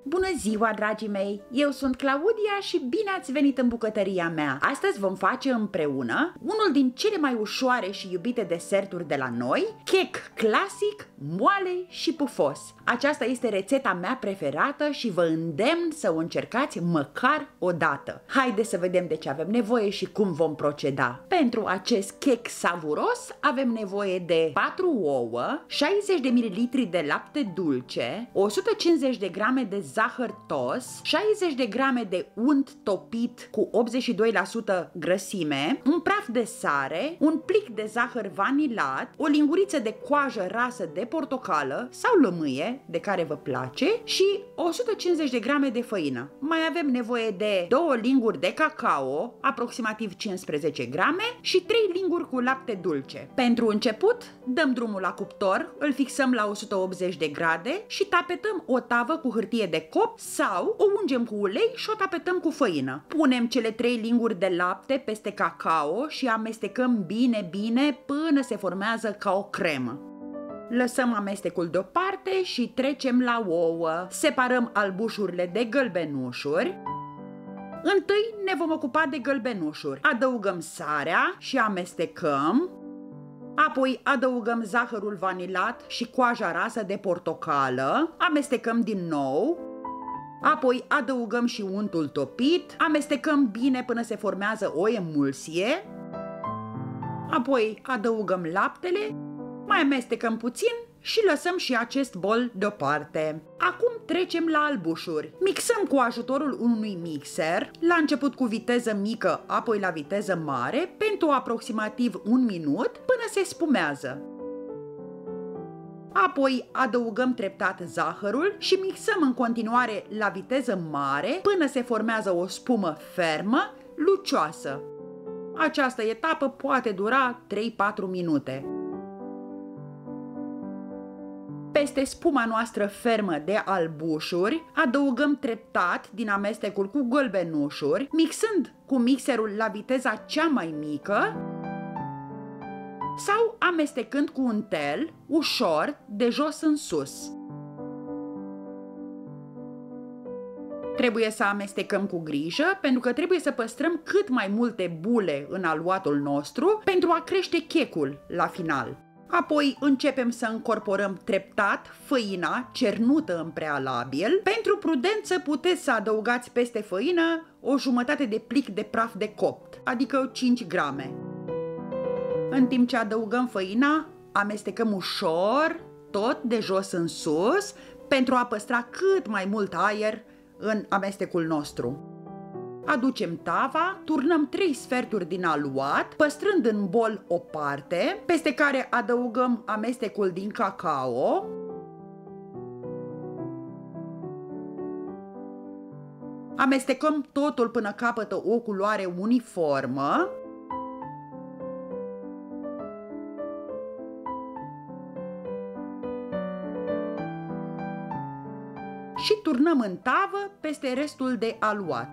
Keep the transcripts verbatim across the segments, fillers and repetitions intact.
Bună ziua, dragii mei! Eu sunt Claudia și bine ați venit în bucătăria mea! Astăzi vom face împreună unul din cele mai ușoare și iubite deserturi de la noi, chec clasic, moale și pufos. Aceasta este rețeta mea preferată și vă îndemn să o încercați măcar o dată. Haideți să vedem de ce avem nevoie și cum vom proceda. Pentru acest chec savuros avem nevoie de patru ouă, șaizeci de mililitri de lapte dulce, o sută cincizeci de grame de zahăr tos, șaizeci de grame de unt topit cu optzeci și doi la sută grăsime, un praf de sare, un plic de zahăr vanilat, o linguriță de coajă rasă de portocală sau lămâie, de care vă place, și o sută cincizeci de grame de făină. Mai avem nevoie de două linguri de cacao, aproximativ cincisprezece grame, și trei linguri cu lapte dulce. Pentru început, dăm drumul la cuptor, îl fixăm la o sută optzeci de grade și tapetăm o tavă cu hârtie de cop sau o ungem cu ulei și o tapetăm cu făină. Punem cele trei linguri de lapte peste cacao și amestecăm bine, bine până se formează ca o cremă. Lăsăm amestecul deoparte și trecem la ouă. Separăm albușurile de gălbenușuri. Întâi ne vom ocupa de gălbenușuri. Adăugăm sarea și amestecăm. Apoi adăugăm zahărul vanilat și coaja rasă de portocală. Amestecăm din nou. Apoi adăugăm și untul topit. Amestecăm bine până se formează o emulsie. Apoi adăugăm laptele. Mai amestecăm puțin și lăsăm și acest bol deoparte. Acum trecem la albușuri. Mixăm cu ajutorul unui mixer, la început cu viteză mică, apoi la viteză mare, pentru aproximativ un minut până se spumează. Apoi adăugăm treptat zahărul și mixăm în continuare la viteză mare până se formează o spumă fermă, lucioasă. Această etapă poate dura trei patru minute. Peste spuma noastră fermă de albușuri, adăugăm treptat din amestecul cu gălbenușuri, mixând cu mixerul la viteza cea mai mică sau amestecând cu un tel, ușor, de jos în sus. Trebuie să amestecăm cu grijă, pentru că trebuie să păstrăm cât mai multe bule în aluatul nostru pentru a crește checul la final. Apoi începem să încorporăm treptat făina cernută în prealabil. Pentru prudență puteți să adăugați peste făină o jumătate de plic de praf de copt, adică cinci grame. În timp ce adăugăm făina, amestecăm ușor, tot de jos în sus, pentru a păstra cât mai mult aer în amestecul nostru. Aducem tava, turnăm trei sferturi din aluat, păstrând în bol o parte, peste care adăugăm amestecul din cacao. Amestecăm totul până capătă o culoare uniformă. Și turnăm în tavă peste restul de aluat.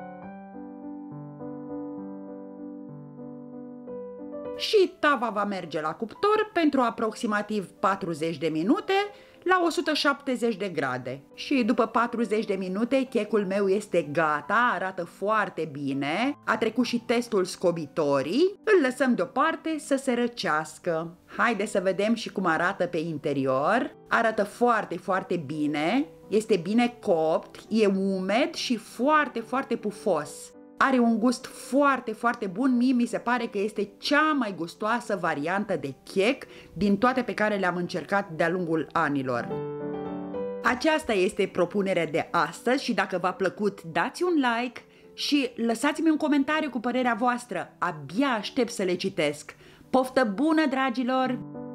Și tava va merge la cuptor pentru aproximativ patruzeci de minute la o sută șaptezeci de grade. Și după patruzeci de minute checul meu este gata, arată foarte bine, a trecut și testul scobitorii, îl lăsăm deoparte să se răcească. Haideți să vedem și cum arată pe interior. Arată foarte, foarte bine, este bine copt, e umed și foarte, foarte pufos. Are un gust foarte, foarte bun, mie mi se pare că este cea mai gustoasă variantă de chec din toate pe care le-am încercat de-a lungul anilor. Aceasta este propunerea de astăzi și dacă v-a plăcut, dați un like și lăsați-mi un comentariu cu părerea voastră. Abia aștept să le citesc. Poftă bună, dragilor!